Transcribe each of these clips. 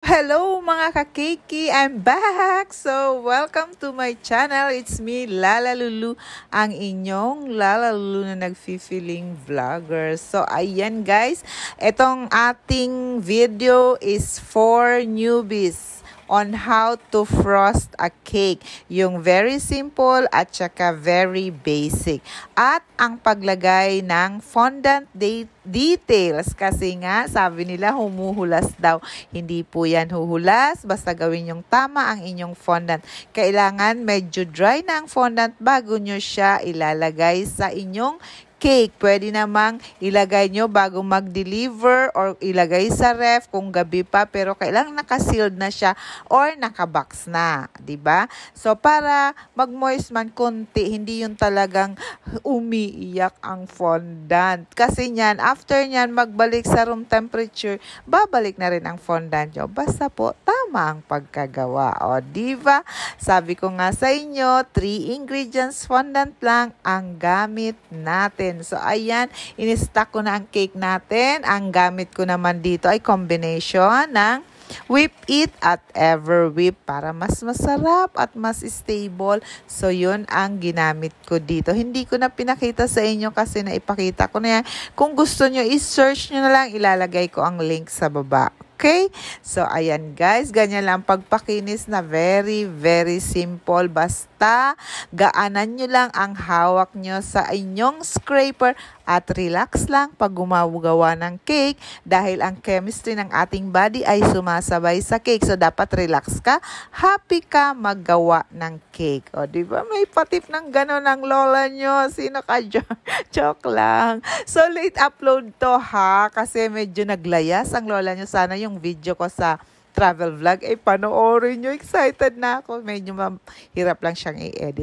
Hello mga ka-cakey! I'm back! So, welcome to my channel. It's me, Lala Lulu, ang inyong Lala Lulu na nag-feeling vlogger. So, ayan guys, itong ating video is for newbies on how to frost a cake. Yung very simple at saka very basic. At ang paglagay ng fondant details kasi nga sabi nila humuhulas daw. Hindi po yan huhulas. Basta gawin yung tama ang inyong fondant. Kailangan medyo dry na ang fondant bago nyo siya ilalagay sa inyong cake. Pwede namang ilagay nyo bago mag-deliver or ilagay sa ref kung gabi pa, pero kailangan naka-sealed na siya or naka-box na, 'di ba? So para mag-moist man konti, hindi yung talagang umiiyak ang fondant. Kasi niyan, after niyan magbalik sa room temperature, babalik na rin ang fondant nyo. Basta po tama ang pagkagawa. O, 'di ba? Sabi ko nga sa inyo, 3 ingredients fondant lang ang gamit natin. So, ayan, in-stack ko na ang cake natin. Ang gamit ko naman dito ay combination ng whip it at ever whip para mas masarap at mas stable. So, yun ang ginamit ko dito. Hindi ko na pinakita sa inyo kasi naipakita ko na yan. Kung gusto nyo, i-search nyo na lang. Ilalagay ko ang link sa baba. Okay? So, ayan guys, ganyan lang pagpakinis na very, very simple. Basta, gaanan nyo lang ang hawak nyo sa inyong scraper at relax lang pag gumagawa ng cake dahil ang chemistry ng ating body ay sumasabay sa cake. So, dapat relax ka, happy ka maggawa ng cake. O, di ba? May patip ng gano'n ang lola nyo. Sino ka dyan? Joke lang. So, late upload to ha, kasi medyo naglayas ang lola nyo. Sana yung video ko sa travel vlog ay panoorin nyo. Excited na ako. Medyo hirap lang siyang i-edit.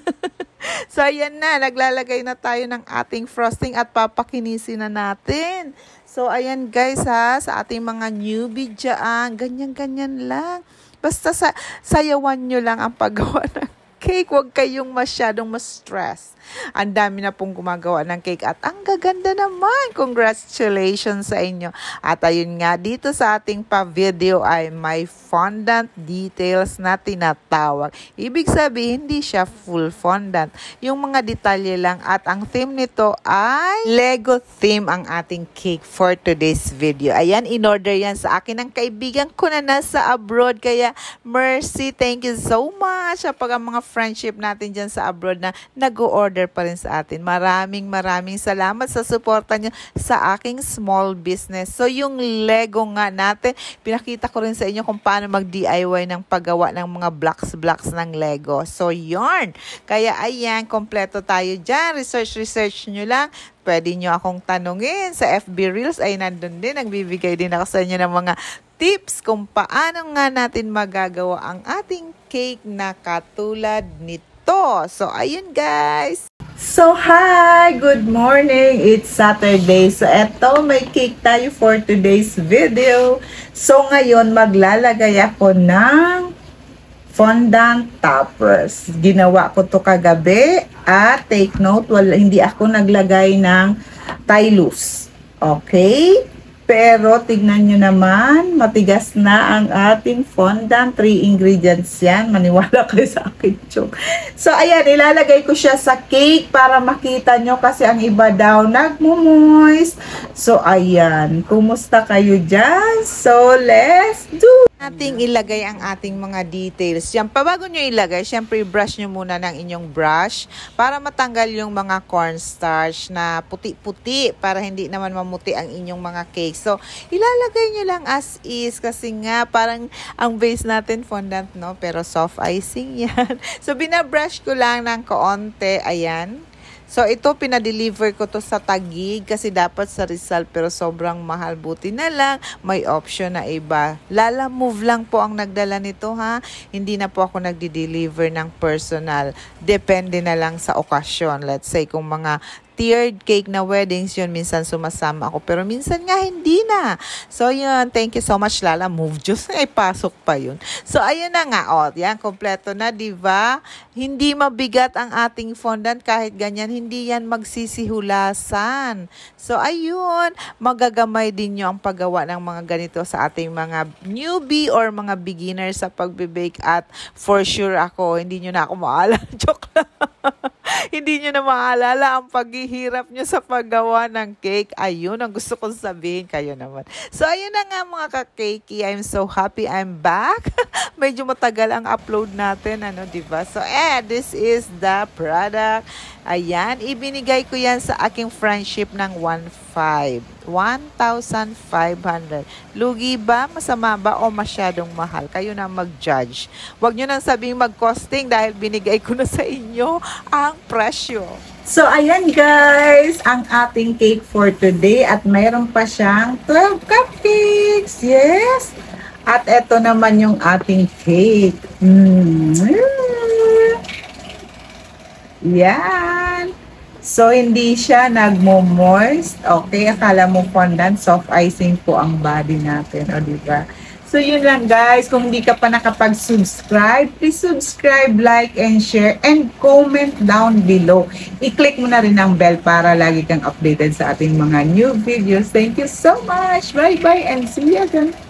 So, ayan na. Naglalagay na tayo ng ating frosting at papakinisin na natin. So, ayan guys ha, sa ating mga newbie dyan, ganyan-ganyan lang. Basta sayawan nyo lang ang paggawa ng cake. Huwag kayong masyadong ma-stress. Ang dami na pong gumagawa ng cake at ang gaganda naman. Congratulations sa inyo. At ayun nga, dito sa ating pa-video ay may fondant details na tinatawag. Ibig sabihin, hindi siya full fondant. Yung mga detalye lang at ang theme nito ay Lego theme ang ating cake for today's video. Ayan, in-order yan sa akin ng kaibigan ko na nasa abroad. Kaya, Mercy, thank you so much. Kapag ang mga friendship natin dyan sa abroad na nag-order pa rin sa atin. Maraming salamat sa suporta nyo sa aking small business. So, yung Lego nga natin, pinakita ko rin sa inyo kung paano mag-DIY ng paggawa ng mga blocks ng Lego. So, yarn. Kaya, ayan, kompleto tayo dyan. Research nyo lang. Pwede nyo akong tanungin sa FB Reels. Ay, nandun din. Nagbibigay din ako sa inyo ng mga tips kung paano nga natin magagawa ang ating cake na katulad nito. So, ayun guys. So, hi! Good morning! It's Saturday. So, eto, may cake tayo for today's video. So, ngayon, maglalagay ako ng fondant toppers. Ginawa ko to kagabi. At take note, hindi ako naglagay ng Tylus. Okay? Pero, tignan nyo naman, matigas na ang ating fondant. 3 ingredients yan. Maniwala kayo sa akin, joke. So, ayan, ilalagay ko siya sa cake para makita nyo kasi ang iba daw nagmo-moist. So, ayan. Kumusta kayo dyan? So, let's do ating ilagay ang ating mga details. Yan, pabago nyo ilagay, syempre brush nyo muna ng inyong brush para matanggal yung mga cornstarch na puti-puti para hindi naman mamuti ang inyong mga cake. So, ilalagay nyo lang as is kasi nga parang ang base natin fondant, no? Pero soft icing yan. So, binabrush ko lang ng kaonte. Ayan. So, ito, pinadeliver ko to sa Taguig kasi dapat sa Rizal pero sobrang mahal. Buti na lang, may option na iba. Lala Move lang po ang nagdala nito ha. Hindi na po ako nagdi-deliver ng personal. Depende na lang sa okasyon. Let's say kung mga tiered cake na weddings, yun minsan sumasama ako. Pero minsan nga hindi na. So yun, thank you so much Lala Move. Diyos, ay pasok pa yun. So ayun na nga, yan, kompleto na, diba? Hindi mabigat ang ating fondant kahit ganyan, hindi yan magsisihulasan. So ayun, magagamay din nyo ang paggawa ng mga ganito sa ating mga newbie or mga beginners sa pagbe-bake at for sure ako, hindi nyo na ako maalala. Joke lang. Hindi nyo na maalala ang paghihirap nyo sa paggawa ng cake. Ayun ang gusto kong sabihin, kayo naman. So, ayun na nga mga ka-cakey. I'm so happy I'm back. Medyo matagal ang upload natin, diba? So, this is the product. Ayan, ibinigay ko yan sa aking friendship ng 1,500. Lugi ba? Masama ba? O masyadong mahal? Kayo na mag-judge. Huwag nyo nang sabing mag-costing dahil binigay ko na sa inyo ang presyo. So, ayan guys, ang ating cake for today. At mayroon pa siyang 12 cupcakes. Yes! At eto naman yung ating cake. Yan. So, hindi siya nagmo-moist. Okay, akala mo fondant, soft icing po ang body natin. O, diba? So, yun lang guys. Kung hindi ka pa nakapag-subscribe, please subscribe, like, and share, and comment down below. I-click mo na rin ang bell para lagi kang updated sa ating mga new videos. Thank you so much. Bye-bye and see you again.